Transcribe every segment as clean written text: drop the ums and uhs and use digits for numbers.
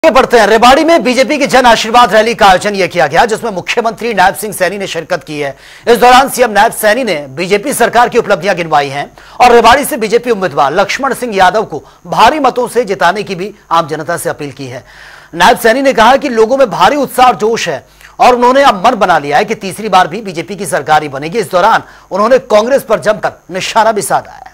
आगे बढ़ते हैं। रेवाड़ी में बीजेपी की जन आशीर्वाद रैली का आयोजन यह किया गया, जिसमें मुख्यमंत्री नायब सिंह सैनी ने शिरकत की है। इस दौरान सीएम नायब सैनी ने बीजेपी सरकार की उपलब्धियां गिनवाई हैं और रेवाड़ी से बीजेपी उम्मीदवार लक्ष्मण सिंह यादव को भारी मतों से जिताने की भी आम जनता से अपील की है। नायब सैनी ने कहा कि लोगों में भारी उत्साह और जोश है और उन्होंने अब मन बना लिया है कि तीसरी बार भी बीजेपी की सरकार ही बनेगी। इस दौरान उन्होंने कांग्रेस पर जमकर निशाना भी साधा है।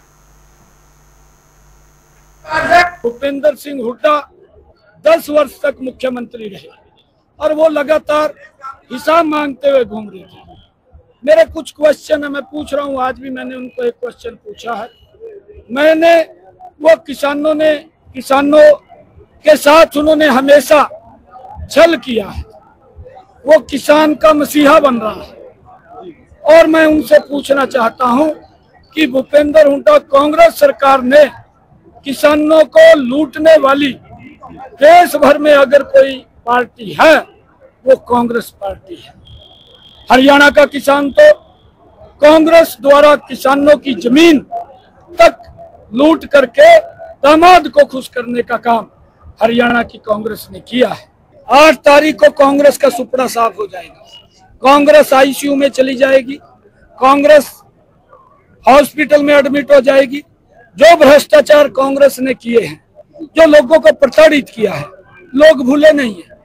भूपेंद्र सिंह हुड्डा 10 वर्ष तक मुख्यमंत्री रहे और वो लगातार हिसाब मांगते हुए घूम रहे थे। मेरे कुछ क्वेश्चन है, मैं पूछ रहा हूँ। आज भी मैंने उनको एक क्वेश्चन पूछा है। वो किसानों के साथ उन्होंने हमेशा छल किया है। वो किसान का मसीहा बन रहा है और मैं उनसे पूछना चाहता हूँ कि भूपेंद्र हुड्डा, कांग्रेस सरकार ने किसानों को लूटने वाली देश भर में अगर कोई पार्टी है वो कांग्रेस पार्टी है। हरियाणा का किसान तो कांग्रेस द्वारा किसानों की जमीन तक लूट करके दामाद को खुश करने का काम हरियाणा की कांग्रेस ने किया है। 8 तारीख को कांग्रेस का सुपड़ा साफ हो जाएगा। कांग्रेस आईसीयू में चली जाएगी, कांग्रेस हॉस्पिटल में एडमिट हो जाएगी। जो भ्रष्टाचार कांग्रेस ने किए हैं, जो लोगों को प्रताड़ित किया है, लोग भूले नहीं है।